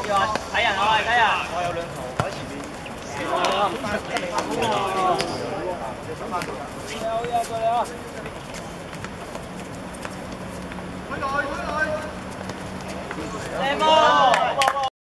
有啊，睇人啊，睇人。我有兩頭喺前面。好嘢，過嚟啊！靚波！